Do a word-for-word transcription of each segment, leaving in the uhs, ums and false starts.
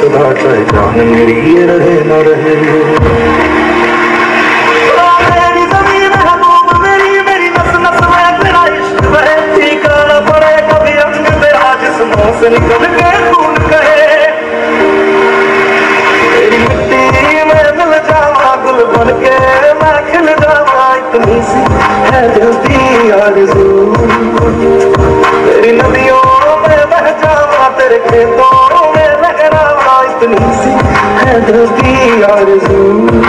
सदा चाहे जान मेरी ये रहे न रहे। मेरी ज़मीन महबूब मेरी मेरी नस नस में तेरा इश्क बहे, फीका न पड़े कभी रंग तेरा जिस्मों से निकल के खून कहे। तेरी मिट्टी में मिल जावा गुल बन के मैं खिल जावा, इतनी सी है दिल की आरज़ू। तेरी नदियों में बह जावा तेरे खेतों में लहरावा, इतनी सी है दिल की आरज़ू।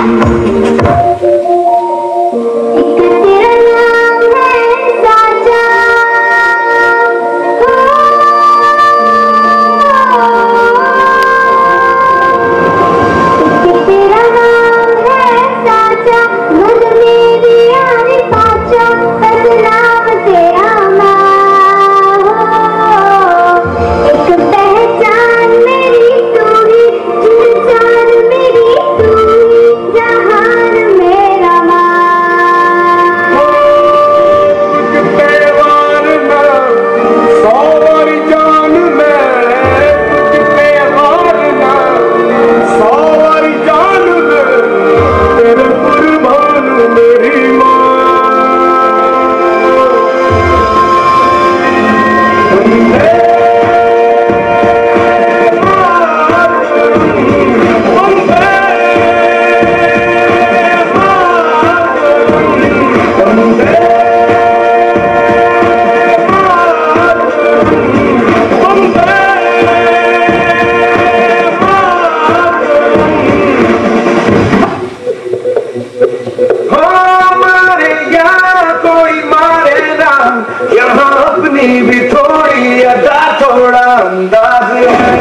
भी थोड़ी अदा थोड़ा अंदाज है,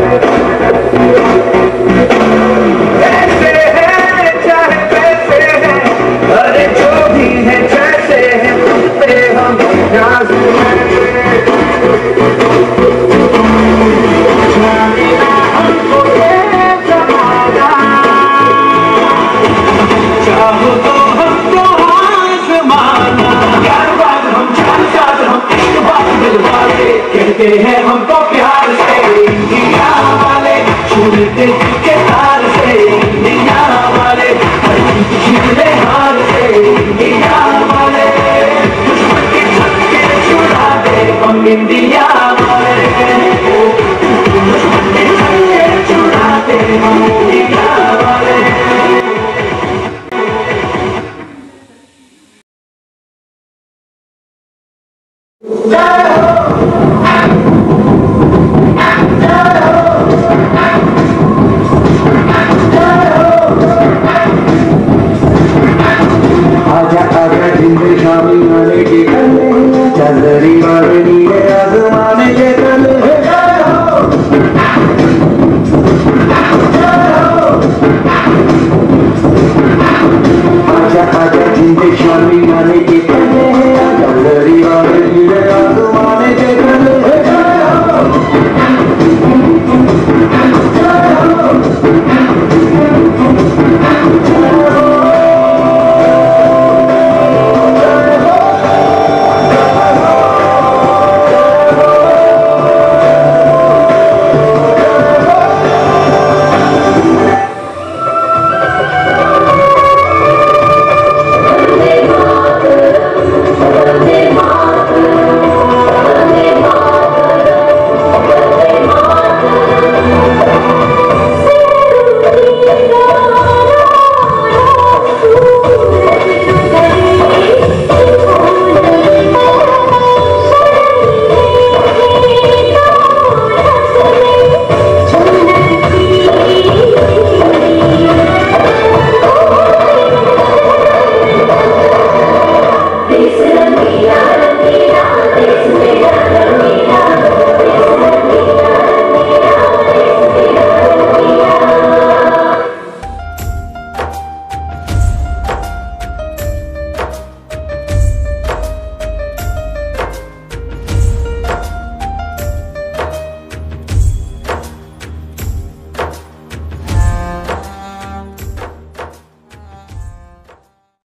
ऐसे है चाहे कैसे है, अरे जो भी है जैसे है पे हम नाज है। हमको ये जमाना चाहो तो हमको आज़माना, यार बात हम चार चार हम एक बात दिलवाले, कहते हैं हमको प्यार से इंडिया वाले, छूटते के तार से इंडिया वाले, जीतने हार से इंडिया वाले, दुश्मन के छक्के छुड़ा दे हम इंडिया वाले, दुश्मन के छक्के छुड़ा दे हम इंडिया